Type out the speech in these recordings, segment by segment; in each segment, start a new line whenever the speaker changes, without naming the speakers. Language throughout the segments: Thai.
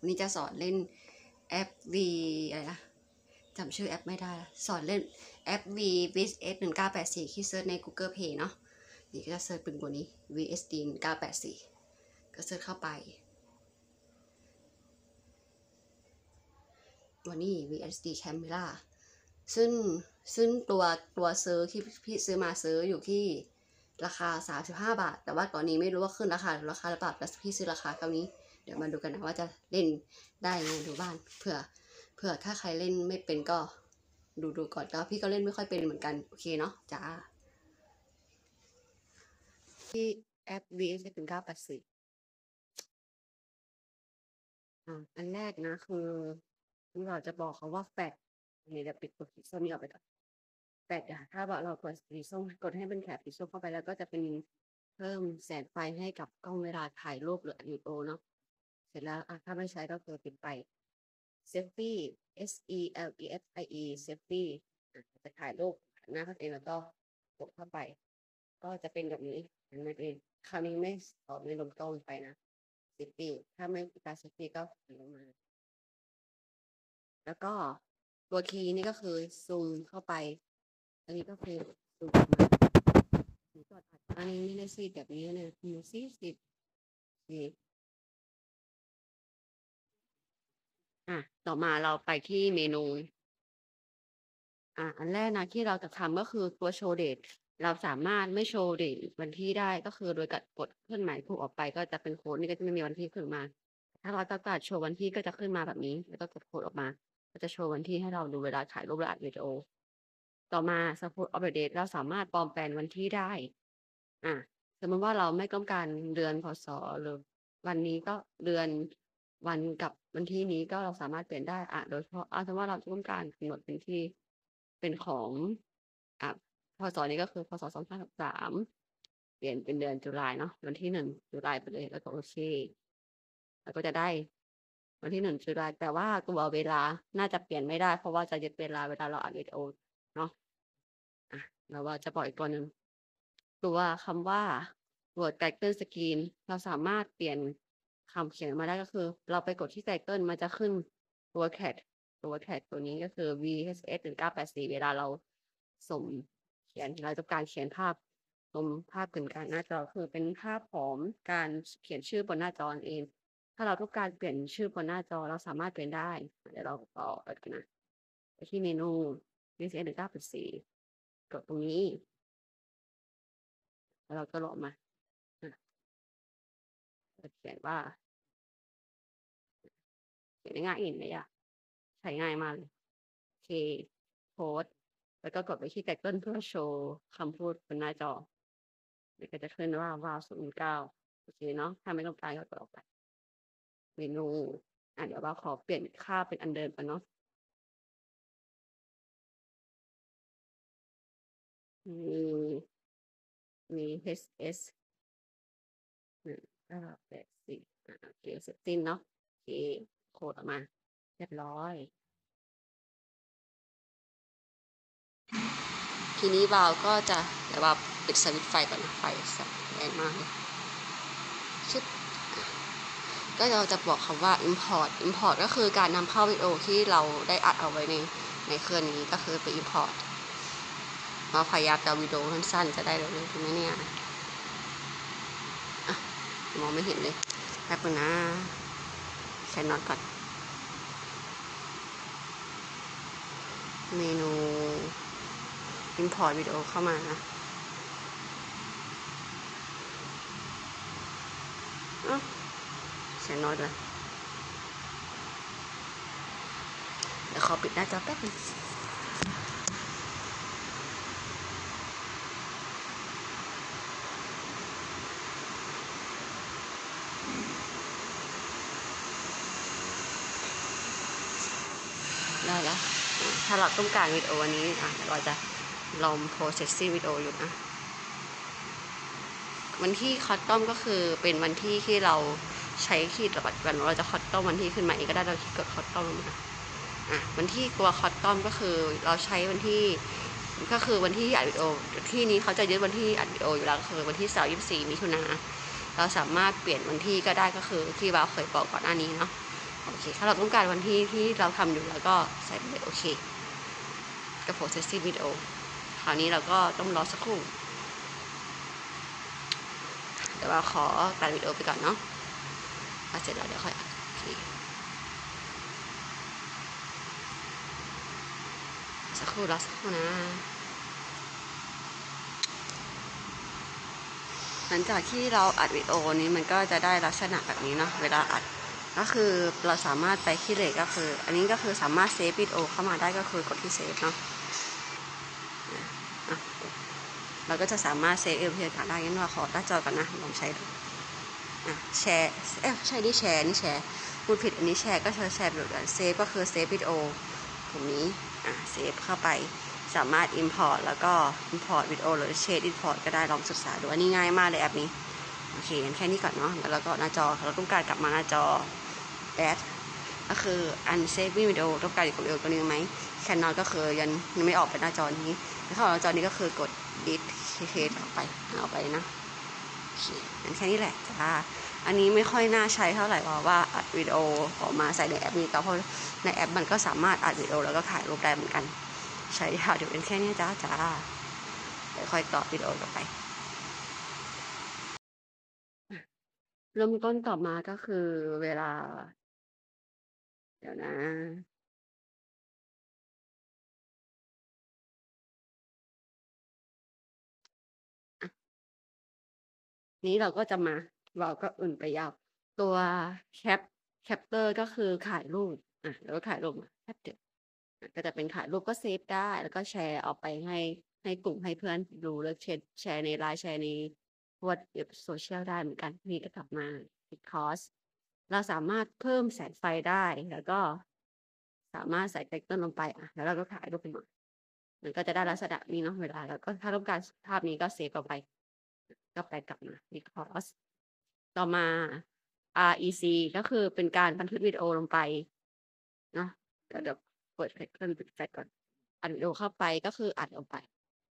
วันนี้จะสอนเล่นแอป V อะไรนะจำชื่อแอปไม่ได้สอนเล่นแอป V VSS 1984ที่เซิร์ชใน Google Play เนาะนี่ก็จะเซิร์ชเป็นตัวนี้ VSD 1984ก็เซิร์ชเข้าไปตัวนี้ VSD Camera ซึ่งตัวซื้อที่พี่ซื้อมาซื้ออยู่ที่ราคา35 บาทแต่ว่าตอนนี้ไม่รู้ว่าขึ้นราคาหรือหรือเปล่าแต่พี่ซื้อราคาเท่านี้เดี๋ยวมาดูกันนะว่าจะเล่นได้ไงดูบ้านเผื่อถ้าใครเล่นไม่เป็นก็ดูก่อนแล้วพี่ก็เล่นไม่ค่อยเป็นเหมือนกันโอเคเนาะจ้าที่แอป VSS 1984อันแรกนะคือเราจะบอกเขาว่าแฟลชนี่จะปิดกดสีส้มนี้ออกไปก่อนแฟลชถ้าเรากดสีส้มกดให้เป็นแถบสีส้มเข้าไปแล้วก็จะเป็นเพิ่มแสงไฟให้กับกล้องเวลาถ่ายรูปหรือวิดีโอเนาะเสร็จแล้วถ้าไม่ใช้ก็ปิดไป Selfie SELEFIE Selfie จะถ่ายรูปหน้าตัวเองแล้วก็กดเข้าไปก็จะเป็นแบบนี้นั่นเองคราวนี้ไม่สอนในลมกล้องไปนะSelfie ถ้าไม่การ Selfie ก็ลงมาแล้วก็ตัวคีย์นี่ก็คือซูมเข้าไปอันนี้ก็คือซูมออกมาอันนี้ไม่ได้ซีดแบบนี้นะมีซีดนี่ต่อมาเราไปที่เมนูอันแรกนะที่เราจะทำก็คือตัวโชว์เดทเราสามารถไม่โชว์เดทวันที่ได้ก็คือโดยการกดเครื่องหมายถูกออกไปก็จะเป็นโค้ดนี่ก็จะไม่มีวันที่ขึ้นมาถ้าเราต้องการโชว์วันที่ก็จะขึ้นมาแบบนี้แล้วก็กดโค้ดออกมาก็จะโชว์วันที่ให้เราดูเวลาถ่ายรูปและอัดวิดีโอต่อมา support of the date เราสามารถปลอมแปลงวันที่ได้สมมติว่าเราไม่ต้องการเดือนพศหรือวันนี้ก็เดือนวันกับวันที่นี้ก็เราสามารถเปลี่ยนได้โดยเฉพาะสมมติว่าเราต้องการกำหนดเป็นที่เป็นของพศนี้ก็คือพศ2563เปลี่ยนเป็นเดือนตุลาเนาะวันที่1ตุลาไปเลยแล้วก็โอเคแล้วก็จะได้วันที่1ตุลาแต่ว่าตัวเวลาน่าจะเปลี่ยนไม่ได้เพราะว่าจะยึดเวลาเราอัดวิดีโอเนาะแล้วว่าจะปล่อยตัวหนึ่งตัวคำว่า Word Title Screen เราสามารถเปลี่ยนคำเขียนมาได้ก็คือเราไปกดที่ Title มันจะขึ้นตัวแคทตัวนี้ก็คือ VHS 1984เวลาเราส่งเขียนเราต้องการเขียนภาพลงภาพกึ่งกลางหน้าจอคือเป็นภาพของการเขียนชื่อบนหน้าจอเองถ้าเราต้องการเปลี่ยนชื่อบนหน้าจอเราสามารถเปลี่ยนได้เดี๋ยวเราต่อกันนะไปที่เมนู VHS 1984กดตรงนี้แล้วเราก็ลงมาเขียนว่าเขียนง่ายๆเลยใช้ง่ายมากเลยโอเคโพสแล้วก็กดไปที่Titleเพื่อโชว์คำพูดบนหน้าจอมันก็จะขึ้นว่าว้าว09โอเคเนาะถ้าไม่ต้องการก็กดออกไปเมนูเดี๋ยวเราขอเปลี่ยนค่าเป็นอันเดิมกันเนาะมี HS 1984โอเคเสร็จสิ้นเนาะโอเคโค้ดออกมาเรียบร้อยทีนี้วาล์วก็จะเดี๋ยวว่าปิดสวิตช์ไฟก่อนนะไฟแรงมากเลยชึบก็เราจะบอกคำว่า import ก็คือการนำเข้าวิดีโอที่เราได้อัดเอาไว้ในเครื่องนี้ก็คือไป import มาพยายามจะวิดีโอสั้นๆจะได้เร็วๆถูกไหมเนี่ยมองไม่เห็นเลยแป๊บนึงนะใช้น็อตก่อนเมนู import วิดีโอเข้ามานะใช้น็อตเลยเดี๋ยวขอปิดหน้าจอแป๊บนึงได้แล้วถ้าเราต้องการวิดีโอวันนี้เราจะลองโพสเซสซี่วิดีโออยู่นะวันที่คอตตอมก็คือเป็นวันที่ที่เราใช้ขีดระบาดกันเราจะคอตตอมวันที่ขึ้นมาเองก็ได้เรากดคอตตอมลงมาวันที่ตัวคอตตอมก็คือเราใช้วันที่ก็คือวันที่อัดวิดีโอที่นี้เขาจะยึดวันที่อัดวิดีโออยู่แล้วคือวันที่24 มิถุนาเราสามารถเปลี่ยนวันที่ก็ได้ก็คือที่เราเคยบอกก่อนหน้านี้เนาะโอเคถ้าเราต้องการวันที่เราทำอยู่แล้วก็ใส่ไปเลยโอเคกับ processing video คราวนี้เราก็ต้องรอสักครู่เดี๋ยวเราขอตัดวิดีโอไปก่อนเนาะพอเสร็จแล้วเดี๋ยวค่อยอัดโอเคสักครู่รอสักครู่นะหลังจากที่เราอัดวิดีโอนี้มันก็จะได้ลักษณะแบบนี้เนาะเวลาอัดก็คือเราสามารถไปที่เลทก็คืออันนี้ก็คือสามารถเซฟวิดีโอเข้ามาได้ก็คือกดที่เซฟเนาะเราก็จะสามารถเซฟเอลพีได้งั้นเราขอหน้าจอก่อนนะลองใช้ดูแชร์ใช่นี่แชร์พูดผิดอันนี้แชร์ก็แชร์แบบเซฟก็คือเซฟวิดีโอตรงนี้เซฟเข้าไปสามารถ import แล้วก็ import วิดีโอหรือ share import ก็ได้ลองศึกษาดูอันนี้ง่ายมากเลยแอปนี้โอเคงั้นแค่นี้ก่อนเนาะแล้วก็หน้าจอเราต้องการกลับมาหน้าจอadd ก็คือ unsaving video ต้องการอยู่กับวิดีโอตัวนี้ไหมแคนนอลก็คือยังไม่ออกไปหน้าจอนี้ถ้าออกหน้าจอนี้ก็คือกด delete ออกไปเอาไปนะโอเคงั้นแค่นี้แหละจ้าอันนี้ไม่ค่อยน่าใช้เท่าไหร่ว่าอัดวิดีโอออกมาใส่ในแอปนี้ก็เพราะในแอปมันก็สามารถอัดวิดีโอแล้วก็ถ่ายรูปได้เหมือนกันใช้ยาวเดี๋ยวเป็นแค่นี้จ้าเดี๋ยวค่อยต่อวิดีโอต่อไปเริ่มต้นต่อมาก็คือเวลาเดี๋ยวนะนี้เราก็จะมาเราก็อื่นไปยาวตัวแคปแคปเตอร์ก็คือถ่ายรูปแล้วก็ถ่ายรูปแคปเดี๋ยวก็จะเป็นถ่ายรูปก็เซฟได้แล้วก็แชร์ออกไปให้กลุ่มให้เพื่อนดูแล้วแชร์ในไลน์แชร์ในพวกโซเชียลได้เหมือนกันนี่ก็กลับมาติดคอร์สเราสามารถเพิ่มแสงไฟได้แล้วก็สามารถใส่เทคเตอร์ลงไปแล้วเราก็ถ่ายรูปเป็นมันก็จะได้ลักษณะนี้เนาะเวลาแล้วก็ถ้าต้องการภาพนี้ก็เซฟออกไปก็ไปกลับมา because ต่อมา REC ก็คือเป็นการบันทึกวิดีโอลงไปเนาะเดี๋ยวเปิดเครื่องปิดแฟลชก่อนอัดวิดีโอเข้าไปก็คืออัดลงไป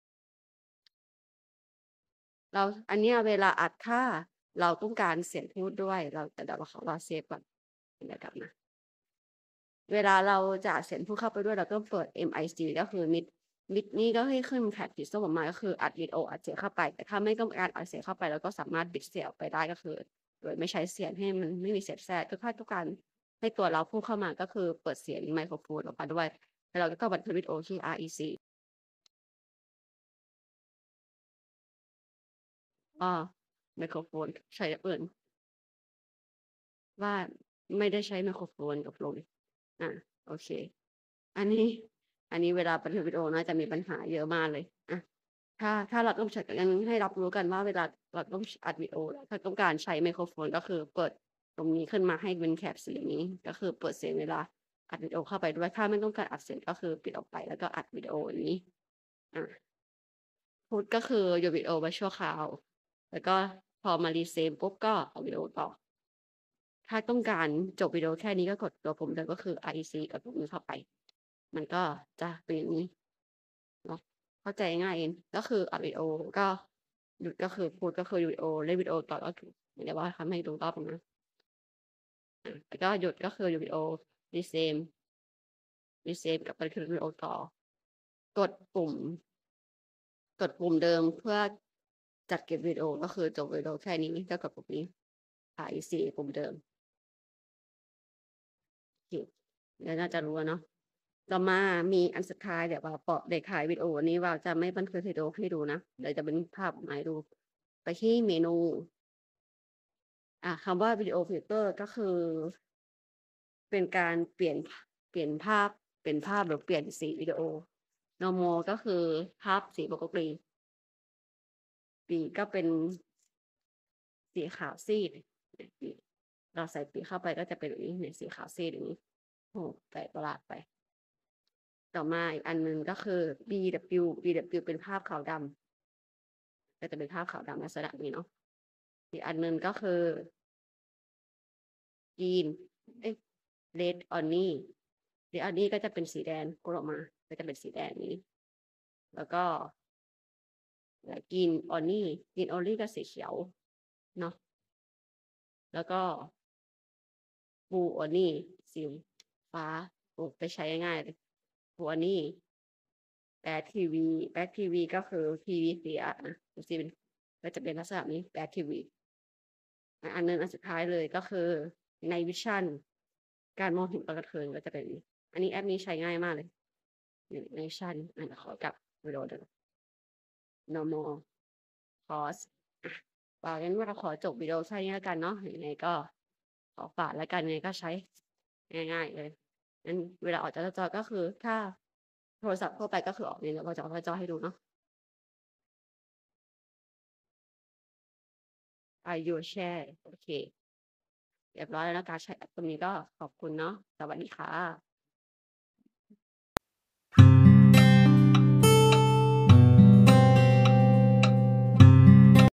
อันนี้เวลาอัดถ้าเราต้องการเสียงพูดด้วยเดี๋ยวเราเซฟก่อนเดี๋ยวกลับมาเวลาเราจะอัดเสียงพูดเข้าไปด้วยเราต้องเปิด MIC ก็คือ มิดนี่ก็ให้ขึ้นแท็บสีส้มออกมาก็คืออัดวิดีโออัดเสียงเข้าไปแต่ถ้าไม่ต้องการอัดเสียงเข้าไปเราก็สามารถบิดเสียงออกไปได้ก็คือโดยไม่ใช้เสียงให้มันไม่มีเสียงแทรกก็ถ้าต้องการให้ตัวเราพูดเข้ามาก็คือเปิดเสียงไมโครโฟนออกมาด้วยแล้วเราก็บันทึกวิดีโอที่ REC ไมโครโฟนใช้เปิดว่าไม่ได้ใช้ไมโครโฟนกับลมโอเคอันนี้เวลาบันทึกวิดีโอน่าจะมีปัญหาเยอะมากเลยถ้าเราต้องใช้กันให้รับรู้กันว่าเวลาเราต้องอัดวิดีโอถ้าต้องการใช้ไมโครโฟนก็คือเปิดตรงนี้ขึ้นมาให้เป็นแถบสีนี้ก็คือเปิดเสียงเวลาอัดวิดีโอเข้าไปด้วยถ้าไม่ต้องการอัดเสียงก็คือปิดออกไปแล้วก็อัดวิดีโออย่างนี้พูดก็คือหยุดวิดีโอไว้ชั่วคราวแล้วก็พอมารีเซฟปุ๊บก็เอาวิดีโอต่อถ้าต้องการจบวิดีโอแค่นี้ก็กดตัวปุ่มเดิมก็คือ REC กับตรงนี้เข้าไปมันก็จะเป็นอย่างนี้เนาะเข้าใจง่ายเองก็คืออัดวิดีโอก็หยุดก็คือพูดก็คือวิดีโอเล่นวิดีโอต่อก็คือเดี๋ยวว่าทำให้ดูรอบนะแล้วก็หยุดก็คือหยุดวิดีโอรีเซมกับบันทึกวิดีโอต่อกดปุ่มเดิมเพื่อจัดเก็บวิดีโอก็คือจบวิดีโอแค่นี้ก็กดปุ่มนี้ REC ปุ่มเดิมเดี๋ยวน่าจะรู้เนาะต่อมามีอันสุดท้ายเดี๋ยวว่าปอเด็กขายวิดีโอวันนี้ว่าจะไม่บันทึกวิดีโอให้ดูนะเดี๋ยวจะเป็นภาพมาให้ดูไปที่เมนูคำว่าวิดีโอฟิลเตอร์ก็คือเป็นการเปลี่ยนภาพหรือเปลี่ยนสีวิดีโอ normal ก็คือภาพสีปกติปีก็เป็นสีขาวซีดเราใส่ปีเข้าไปก็จะเป็นแบบนี้เนี่ยสีขาวซีดอย่างนี้โอ้แปลกประหลาดไปต่อมาอีกอันหนึ่งก็คือ BW เป็นภาพขาวดำก็จะเป็นภาพขาวดำลักษณะนี้เนาะอีกอันหนึ่งก็คือ green red only red only ก็จะเป็นสีแดงกดออกมาก็จะเป็นสีแดงนี้แล้วก็ green only ก็สีเขียวเนาะแล้วก็ blue only สีฟ้าโอ้ไปใช้ง่ายๆเลยตัวนี้ Bad TV Bad TV ก็คือทีวีเสียดูสิเป็นก็จะเป็นลักษณะนี้ Bad TV อันหนึ่งอันสุดท้ายเลยก็คือ Night Vision การมองเห็นตอนกลางคืนก็จะเป็นอันนี้แอปนี้ใช้ง่ายมากเลย Night Vision เดี๋ยวขอกลับวิดีโอเดิม Normal Pause อะว่างั้นเราขอจบวิดีโอแค่นี้แล้วกันเนาะยังไงก็ขอฝากแล้วกันยังไงก็ใช้ง่ายๆเลยงั้นเวลาออกจากหน้าจอก็คือถ้าโทรศัพท์ทั่วไปก็คือออกนี่เราก็จะออกหน้าจอให้ดูเนาะ you share โอเคเรียบร้อยแล้วนะคะใช้แอปตัวนี้ก็ขอบคุณเนาะสวัสดีค่ะ